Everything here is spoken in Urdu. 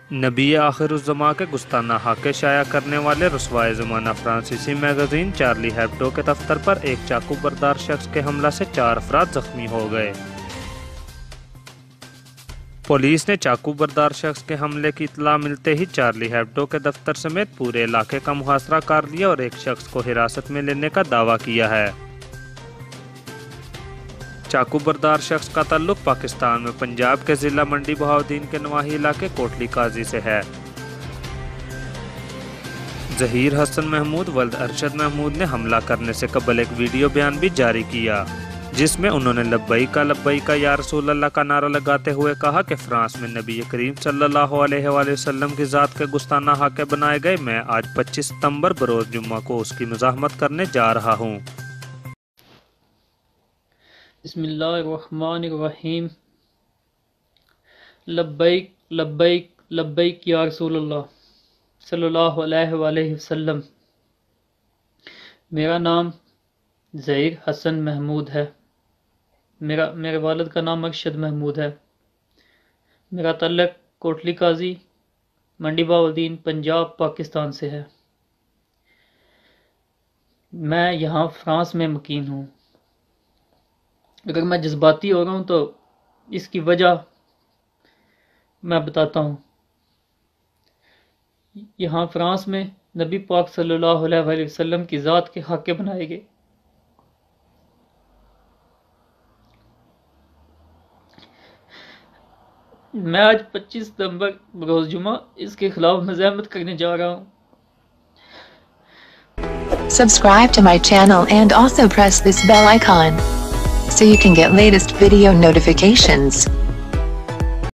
نبی آخر الزماں کے گستاخانہ حق شائع کرنے والے رسوائے زمانہ فرانسیسی میگزین چارلی ہیبڈو کے دفتر پر ایک چاقو بردار شخص کے حملہ سے 4 افراد زخمی ہو گئے۔ پولیس نے چاقو بردار شخص کے حملے کی اطلاع ملتے ہی چارلی ہیبڈو کے دفتر سمیت پورے علاقے کا محاصرہ کر لیا اور ایک شخص کو حراست میں لینے کا دعویٰ کیا ہے۔ چاقو بردار شخص کا تعلق پاکستان میں پنجاب کے ضلع منڈی بہاؤدین کے نواحی علاقے کوٹلی قاضی سے ہے۔ ظہیر حسن محمود ولد ارشد محمود نے حملہ کرنے سے قبل ایک ویڈیو بیان بھی جاری کیا، جس میں انہوں نے لبیک یا رسول اللہ کا نعرہ لگاتے ہوئے کہا کہ فرانس میں نبی کریم صلی اللہ علیہ وآلہ وسلم کی ذات کے گستاخانہ حق بنائے گئے، میں آج 25 ستمبر بروز جمعہ کو اس کی مزاحمت کرنے جا رہا ہوں۔ بسم اللہ الرحمن الرحیم۔ لبیک لبیک لبیک یا رسول اللہ صلی اللہ علیہ وآلہ وسلم۔ میرا نام ظہیر حسن محمود ہے۔ میرے والد کا نام ارشد محمود ہے۔ میرا تعلق کوٹلی قاضی منڈی بہاؤدین پنجاب پاکستان سے ہے۔ میں یہاں فرانس میں مقیم ہوں۔ اگر میں جذباتی ہو رہا ہوں تو اس کی وجہ میں بتاتا ہوں۔ یہاں فرانس میں نبی پاک صلی اللہ علیہ وآلہ وسلم کی ذات کے حق بنائے گئے۔ میں آج 25 ستمبر بروز جمعہ اس کے خلاف مزاحمت کرنے جا رہا ہوں۔ Subscribe to my channel and also press this bell icon so you can get latest video notifications.